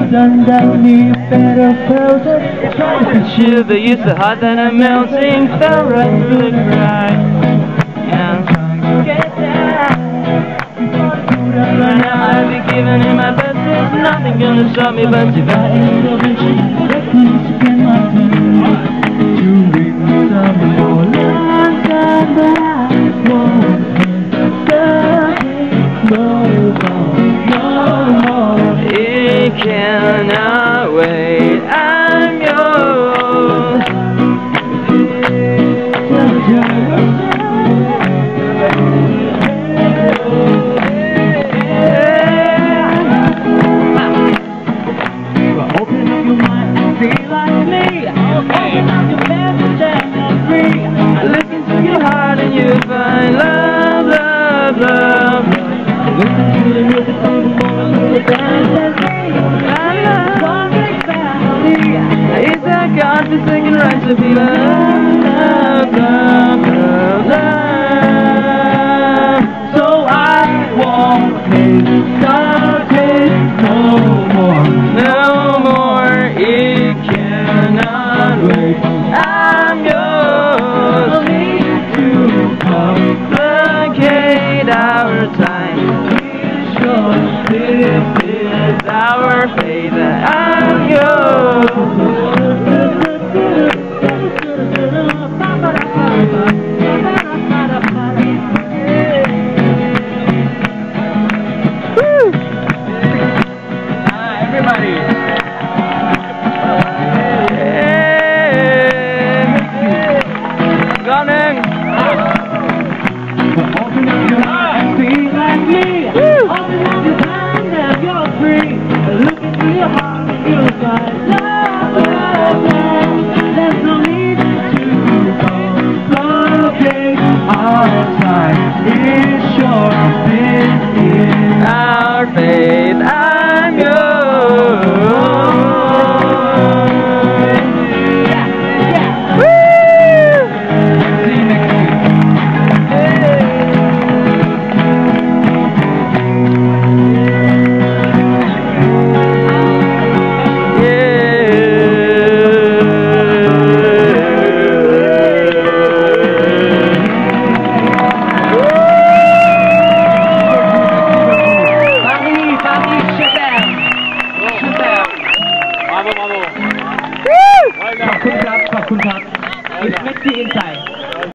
done done me better frozen. She'll be used to hot than a melting, fell right through the crack. And get down. Right now I'll be giving him my best. There's nothing gonna stop me but you. I ain't no bitch, please spend my time to read some more lines that I won't no more. It cannot wait. I'm yours. Open up your mind and be like me. Open up your message and you're free. Listen to your heart and you'll find love, love, love. Listen to the music from the moment to the dance and me. One big family. It's a God-forsaken right to be loved, love, love, love, love. So I won't hesitate no more. No more, it cannot wait. I'm yours. To Complicate our time. sure This is our fate.